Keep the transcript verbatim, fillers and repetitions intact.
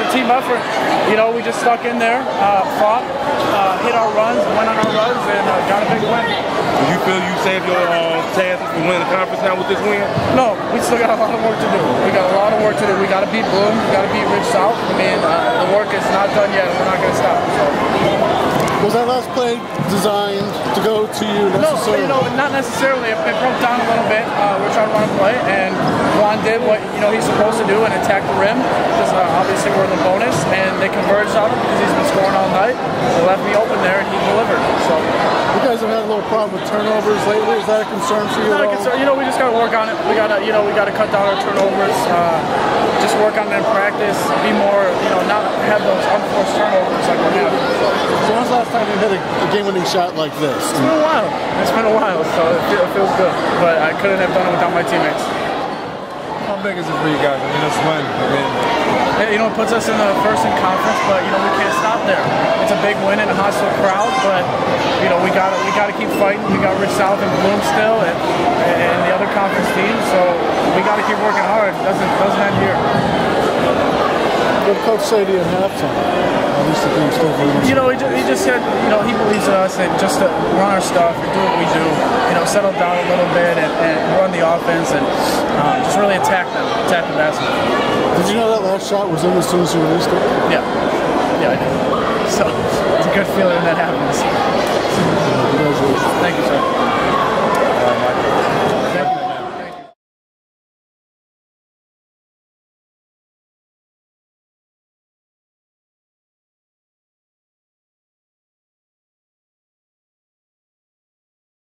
team effort. You know, we just stuck in there, uh, fought, uh, hit our runs, went on our runs, and uh, got a big win. Do you feel you saved your uh, chances for winning the conference now with this win? No, we still got a lot of work to do. We got a lot of work to do. We got to beat Bloom. We got to beat Ridge South. I mean, uh, the work is not done yet. We're not going to stop. So. Was that last play designed to go to you necessarily? No, you know, not necessarily. It, it broke down a little bit. Uh, we're trying to run a play, and Juan did what you know he's supposed to do and attack the rim. Because uh, obviously we're in the bonus, and they converged on him because he's been scoring all night. They left me open there, and he delivered. So. You guys have had a little problem with turnovers lately. Is that a concern for you? Not at a all? concern. You know, we just got to work on it. We got to, you know, we got to cut down our turnovers. Uh, just work on it in practice. Be more, you know, not have those unforced turnovers like we have. So when's the last time you hit a, a game-winning shot like this? It's been a while. It's been a while, so it, feel, it feels good. But I couldn't have done it without my teammates. How big is it for you guys? I mean, it's fun. I mean, you know, it puts us in the first in conference, but you know, we can't stop there. It's a big win in a hostile crowd, but you know, we got we got to keep fighting. We got Ridge South and Bloom still, and, and the other conference teams, so we got to keep working hard. It doesn't doesn't end here. What did Coach say to you at halftime? At least the team still very much. You know, he just, he just said, you know, he believes in us and just to run our stuff and do what we do. You know, settle down a little bit and, and run the offense and um, just really attack them, attack the basket. Did you know that last shot was in as soon as you released it? Yeah, yeah, I did. So it's a good feeling when that happens. Congratulations. Thank you, sir. uh, Michael.